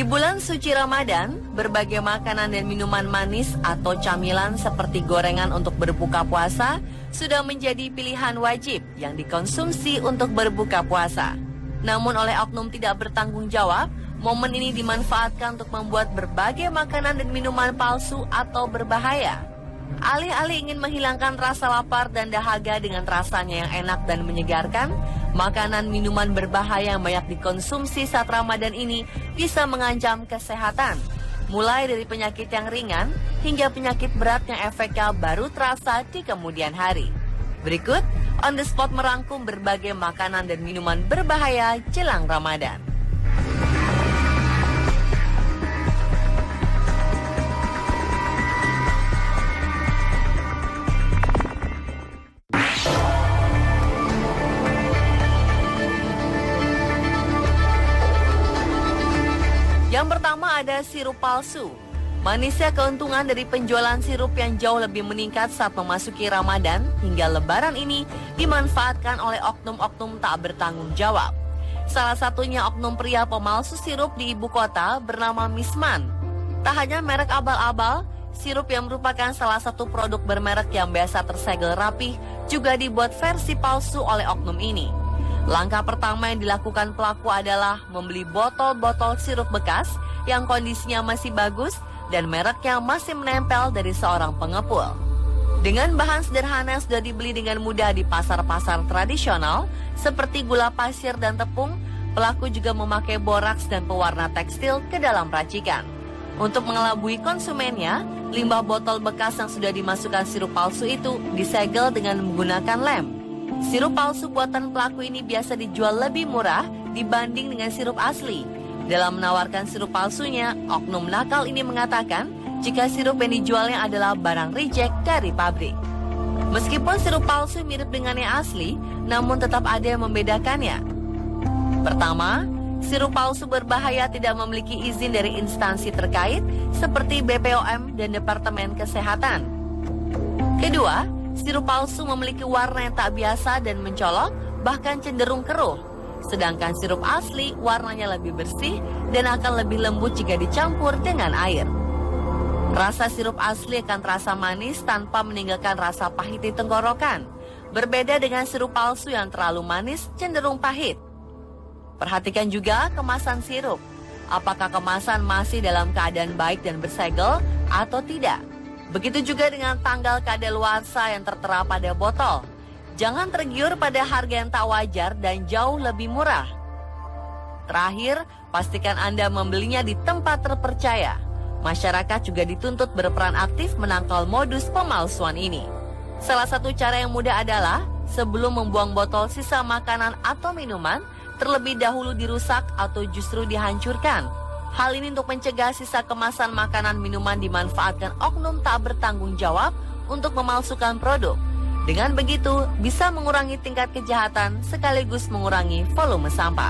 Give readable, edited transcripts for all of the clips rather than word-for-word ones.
bulan suci Ramadan, berbagai makanan dan minuman manis atau camilan seperti gorengan untuk berbuka puasa sudah menjadi pilihan wajib yang dikonsumsi untuk berbuka puasa. Namun oleh oknum tidak bertanggung jawab, momen ini dimanfaatkan untuk membuat berbagai makanan dan minuman palsu atau berbahaya. Alih-alih ingin menghilangkan rasa lapar dan dahaga dengan rasanya yang enak dan menyegarkan, makanan minuman berbahaya yang banyak dikonsumsi saat Ramadan ini bisa mengancam kesehatan, mulai dari penyakit yang ringan hingga penyakit berat yang efeknya baru terasa di kemudian hari. Berikut, On The Spot merangkum berbagai makanan dan minuman berbahaya jelang Ramadan. Yang pertama ada sirup palsu. Manisnya keuntungan dari penjualan sirup yang jauh lebih meningkat saat memasuki Ramadan hingga Lebaran ini dimanfaatkan oleh oknum-oknum tak bertanggung jawab. Salah satunya oknum pria pemalsu sirup di ibu kota bernama Misman. Tak hanya merek abal-abal, sirup yang merupakan salah satu produk bermerek yang biasa tersegel rapih juga dibuat versi palsu oleh oknum ini. Langkah pertama yang dilakukan pelaku adalah membeli botol-botol sirup bekas yang kondisinya masih bagus dan mereknya masih menempel dari seorang pengepul. Dengan bahan sederhana yang sudah dibeli dengan mudah di pasar-pasar tradisional seperti gula pasir dan tepung, pelaku juga memakai boraks dan pewarna tekstil ke dalam racikan. Untuk mengelabui konsumennya, limbah botol bekas yang sudah dimasukkan sirup palsu itu disegel dengan menggunakan lem. Sirup palsu buatan pelaku ini biasa dijual lebih murah dibanding dengan sirup asli. Dalam menawarkan sirup palsunya, oknum nakal ini mengatakan jika sirup yang dijualnya adalah barang reject dari pabrik. Meskipun sirup palsu mirip dengan yang asli, namun tetap ada yang membedakannya. Pertama, sirup palsu berbahaya tidak memiliki izin dari instansi terkait seperti BPOM dan Departemen Kesehatan. Kedua, sirup palsu memiliki warna yang tak biasa dan mencolok, bahkan cenderung keruh. Sedangkan sirup asli warnanya lebih bersih dan akan lebih lembut jika dicampur dengan air. Rasa sirup asli akan terasa manis tanpa meninggalkan rasa pahit di tenggorokan. Berbeda dengan sirup palsu yang terlalu manis cenderung pahit. Perhatikan juga kemasan sirup. Apakah kemasan masih dalam keadaan baik dan bersegel atau tidak? Begitu juga dengan tanggal kadaluarsa yang tertera pada botol. Jangan tergiur pada harga yang tak wajar dan jauh lebih murah. Terakhir, pastikan Anda membelinya di tempat terpercaya. Masyarakat juga dituntut berperan aktif menangkal modus pemalsuan ini. Salah satu cara yang mudah adalah sebelum membuang botol sisa makanan atau minuman, terlebih dahulu dirusak atau justru dihancurkan. Hal ini untuk mencegah sisa kemasan makanan minuman dimanfaatkan oknum tak bertanggung jawab untuk memalsukan produk. Dengan begitu, bisa mengurangi tingkat kejahatan sekaligus mengurangi volume sampah.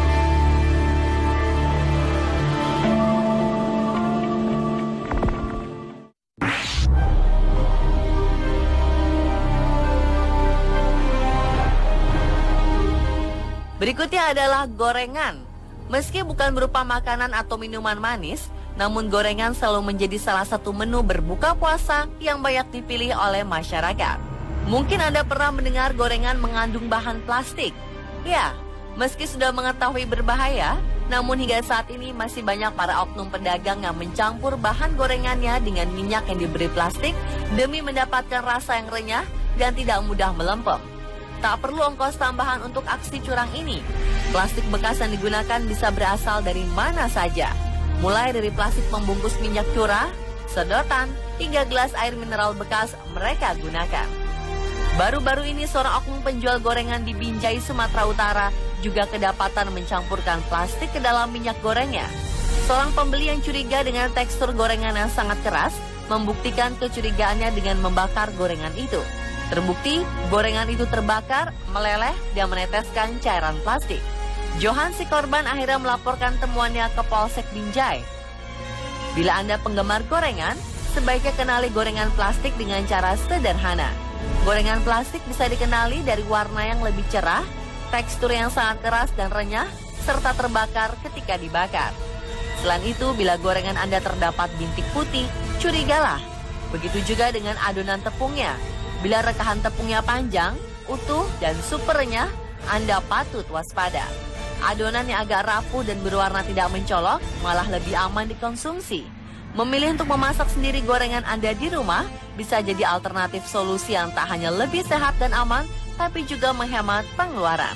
Berikutnya adalah gorengan. Meski bukan berupa makanan atau minuman manis, namun gorengan selalu menjadi salah satu menu berbuka puasa yang banyak dipilih oleh masyarakat. Mungkin Anda pernah mendengar gorengan mengandung bahan plastik. Ya, meski sudah mengetahui berbahaya, namun hingga saat ini masih banyak para oknum pedagang yang mencampur bahan gorengannya dengan minyak yang diberi plastik demi mendapatkan rasa yang renyah dan tidak mudah melempem. Tak perlu ongkos tambahan untuk aksi curang ini. Plastik bekas yang digunakan bisa berasal dari mana saja, mulai dari plastik pembungkus minyak curah, sedotan, hingga gelas air mineral bekas mereka gunakan. Baru-baru ini seorang oknum penjual gorengan di Binjai, Sumatera Utara juga kedapatan mencampurkan plastik ke dalam minyak gorengnya. Seorang pembeli yang curiga dengan tekstur gorengan yang sangat keras membuktikan kecurigaannya dengan membakar gorengan itu. Terbukti, gorengan itu terbakar, meleleh, dan meneteskan cairan plastik. Johan si korban akhirnya melaporkan temuannya ke Polsek Binjai. Bila Anda penggemar gorengan, sebaiknya kenali gorengan plastik dengan cara sederhana. Gorengan plastik bisa dikenali dari warna yang lebih cerah, tekstur yang sangat keras dan renyah, serta terbakar ketika dibakar. Selain itu, bila gorengan Anda terdapat bintik putih, curigalah. Begitu juga dengan adonan tepungnya. Bila rekahan tepungnya panjang, utuh, dan super renyah, Anda patut waspada. Adonan yang agak rapuh dan berwarna tidak mencolok malah lebih aman dikonsumsi. Memilih untuk memasak sendiri gorengan Anda di rumah bisa jadi alternatif solusi yang tak hanya lebih sehat dan aman, tapi juga menghemat pengeluaran.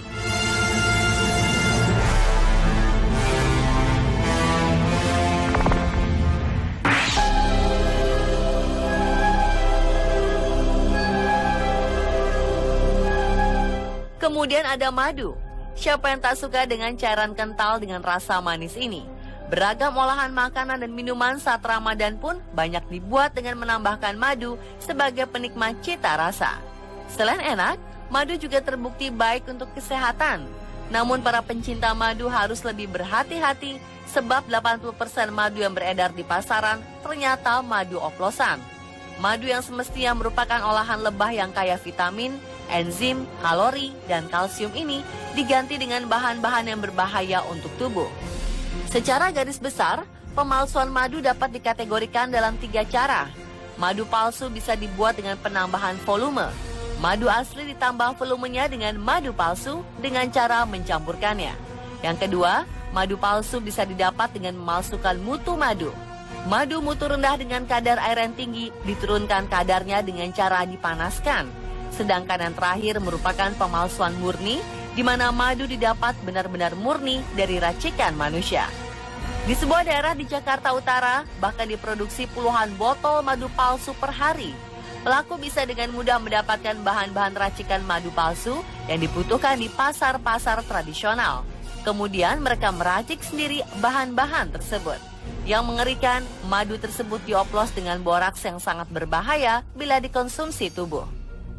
Kemudian ada madu. Siapa yang tak suka dengan cairan kental dengan rasa manis ini? Beragam olahan makanan dan minuman saat Ramadan pun banyak dibuat dengan menambahkan madu sebagai penikmat cita rasa. Selain enak, madu juga terbukti baik untuk kesehatan. Namun para pencinta madu harus lebih berhati-hati sebab 80% madu yang beredar di pasaran ternyata madu oplosan. Madu yang semestinya merupakan olahan lebah yang kaya vitamin, enzim, kalori, dan kalsium ini diganti dengan bahan-bahan yang berbahaya untuk tubuh. Secara garis besar, pemalsuan madu dapat dikategorikan dalam 3 cara. Madu palsu bisa dibuat dengan penambahan volume. Madu asli ditambah volumenya dengan madu palsu dengan cara mencampurkannya. Yang kedua, madu palsu bisa didapat dengan memalsukan mutu madu. Madu mutu rendah dengan kadar air yang tinggi diturunkan kadarnya dengan cara dipanaskan. Sedangkan yang terakhir merupakan pemalsuan murni, di mana madu didapat benar-benar murni dari racikan manusia. Di sebuah daerah di Jakarta Utara, bahkan diproduksi puluhan botol madu palsu per hari. Pelaku bisa dengan mudah mendapatkan bahan-bahan racikan madu palsu yang dibutuhkan di pasar-pasar tradisional. Kemudian mereka meracik sendiri bahan-bahan tersebut. Yang mengerikan, madu tersebut dioplos dengan boraks yang sangat berbahaya bila dikonsumsi tubuh.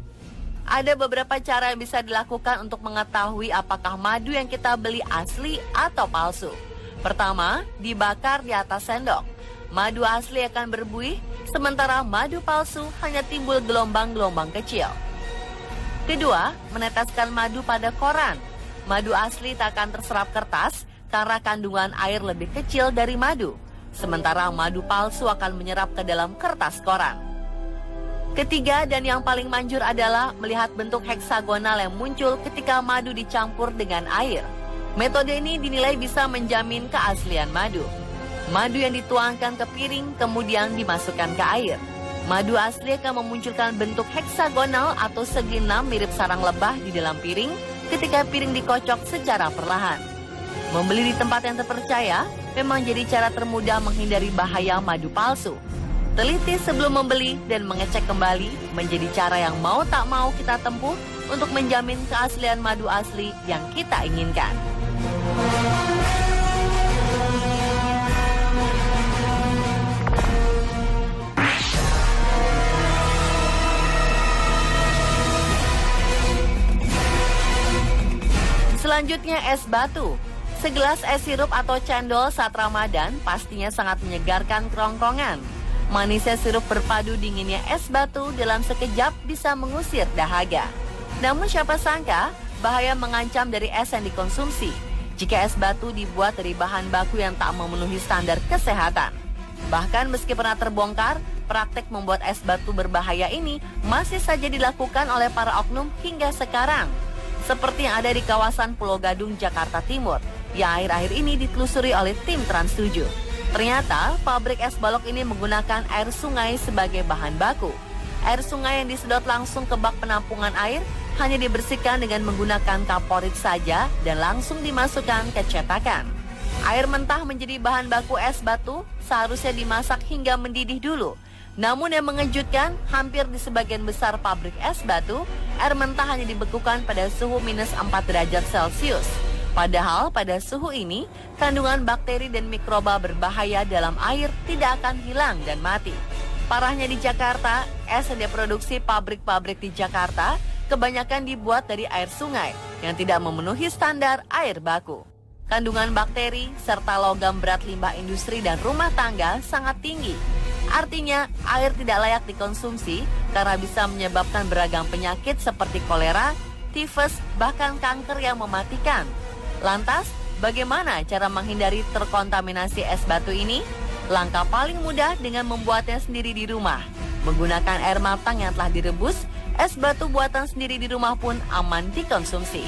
Ada beberapa cara yang bisa dilakukan untuk mengetahui apakah madu yang kita beli asli atau palsu. Pertama, dibakar di atas sendok. Madu asli akan berbuih, sementara madu palsu hanya timbul gelombang-gelombang kecil. Kedua, meneteskan madu pada koran. Madu asli tak akan terserap kertas karena kandungan air lebih kecil dari madu. Sementara madu palsu akan menyerap ke dalam kertas koran. Ketiga dan yang paling manjur adalah melihat bentuk heksagonal yang muncul ketika madu dicampur dengan air. Metode ini dinilai bisa menjamin keaslian madu. Madu yang dituangkan ke piring kemudian dimasukkan ke air. Madu asli akan memunculkan bentuk heksagonal atau segi 6 mirip sarang lebah di dalam piring ketika piring dikocok secara perlahan. Membeli di tempat yang terpercaya memang jadi cara termudah menghindari bahaya madu palsu. Teliti sebelum membeli dan mengecek kembali menjadi cara yang mau tak mau kita tempuh untuk menjamin keaslian madu asli yang kita inginkan. Selanjutnya es batu. Segelas es sirup atau cendol saat Ramadan pastinya sangat menyegarkan kerongkongan. Manisnya sirup berpadu dinginnya es batu dalam sekejap bisa mengusir dahaga. Namun siapa sangka bahaya mengancam dari es yang dikonsumsi jika es batu dibuat dari bahan baku yang tak memenuhi standar kesehatan. Bahkan meski pernah terbongkar, praktek membuat es batu berbahaya ini masih saja dilakukan oleh para oknum hingga sekarang. Seperti yang ada di kawasan Pulau Gadung, Jakarta Timur, yang akhir-akhir ini ditelusuri oleh tim Trans 7. Ternyata pabrik es balok ini menggunakan air sungai sebagai bahan baku. Air sungai yang disedot langsung ke bak penampungan air hanya dibersihkan dengan menggunakan kaporit saja dan langsung dimasukkan ke cetakan. Air mentah menjadi bahan baku es batu seharusnya dimasak hingga mendidih dulu. Namun yang mengejutkan, hampir di sebagian besar pabrik es batu, air mentah hanya dibekukan pada suhu minus 4 derajat Celcius. Padahal pada suhu ini, kandungan bakteri dan mikroba berbahaya dalam air tidak akan hilang dan mati. Parahnya di Jakarta, es yang diproduksi pabrik-pabrik di Jakarta kebanyakan dibuat dari air sungai yang tidak memenuhi standar air baku. Kandungan bakteri serta logam berat limbah industri dan rumah tangga sangat tinggi. Artinya, air tidak layak dikonsumsi karena bisa menyebabkan beragam penyakit seperti kolera, tifus, bahkan kanker yang mematikan. Lantas, Bagaimana cara menghindari terkontaminasi es batu ini? Langkah paling mudah dengan membuatnya sendiri di rumah. Menggunakan air matang yang telah direbus, es batu buatan sendiri di rumah pun aman dikonsumsi.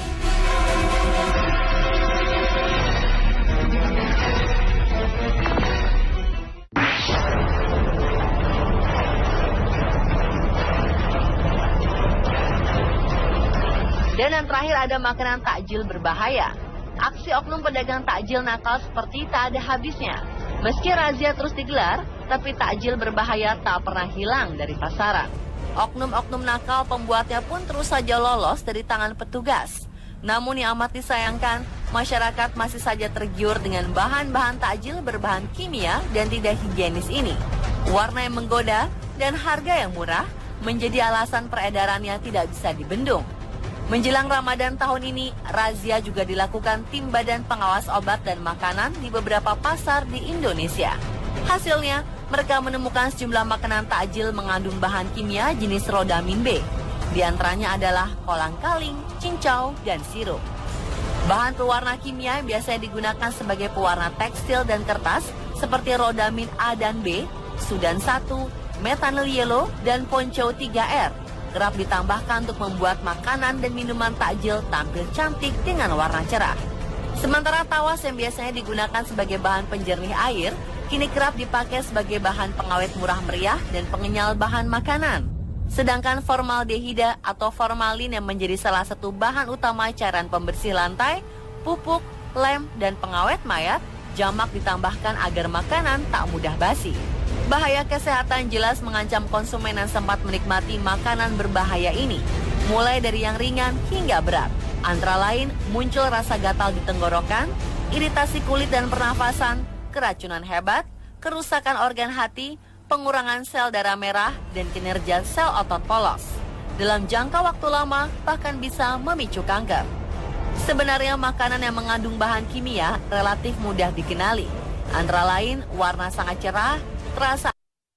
Dan yang terakhir ada makanan takjil berbahaya. Aksi oknum pedagang takjil nakal seperti tak ada habisnya. Meski razia terus digelar, tapi takjil berbahaya tak pernah hilang dari pasaran. Oknum-oknum nakal pembuatnya pun terus saja lolos dari tangan petugas. Namun yang amat disayangkan, masyarakat masih saja tergiur dengan bahan-bahan takjil berbahan kimia dan tidak higienis ini. Warna yang menggoda dan harga yang murah menjadi alasan peredarannya tidak bisa dibendung. Menjelang Ramadan tahun ini, razia juga dilakukan tim Badan Pengawas Obat dan Makanan di beberapa pasar di Indonesia. Hasilnya, mereka menemukan sejumlah makanan takjil mengandung bahan kimia jenis rodamin B. Di antaranya adalah kolang-kaling, cincau, dan sirup. Bahan pewarna kimia yang biasanya digunakan sebagai pewarna tekstil dan kertas seperti rodamin A dan B, Sudan 1, methanol yellow, dan ponco 3R. Kerap ditambahkan untuk membuat makanan dan minuman takjil tampil cantik dengan warna cerah. Sementara tawas yang biasanya digunakan sebagai bahan penjernih air, kini kerap dipakai sebagai bahan pengawet murah meriah dan pengenyal bahan makanan. Sedangkan formaldehida atau formalin yang menjadi salah satu bahan utama cairan pembersih lantai, pupuk, lem, dan pengawet mayat, jamak ditambahkan agar makanan tak mudah basi. Bahaya kesehatan jelas mengancam konsumen yang sempat menikmati makanan berbahaya ini, mulai dari yang ringan hingga berat. Antara lain muncul rasa gatal di tenggorokan, iritasi kulit dan pernafasan, keracunan hebat, kerusakan organ hati, pengurangan sel darah merah, dan kinerja sel otot polos. Dalam jangka waktu lama bahkan bisa memicu kanker. Sebenarnya makanan yang mengandung bahan kimia relatif mudah dikenali. Antara lain warna sangat cerah, terasa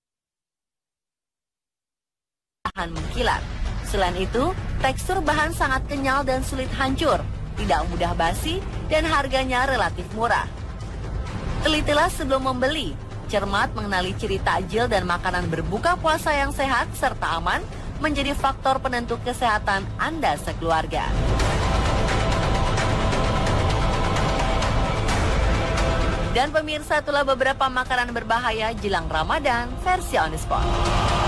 bahan mengkilat. Selain itu, tekstur bahan sangat kenyal dan sulit hancur, tidak mudah basi, dan harganya relatif murah. Telitilah sebelum membeli, cermat mengenali ciri takjil dan makanan berbuka puasa yang sehat serta aman menjadi faktor penentu kesehatan Anda sekeluarga. Dan pemirsa, itulah beberapa makanan berbahaya jelang Ramadan versi On The Spot.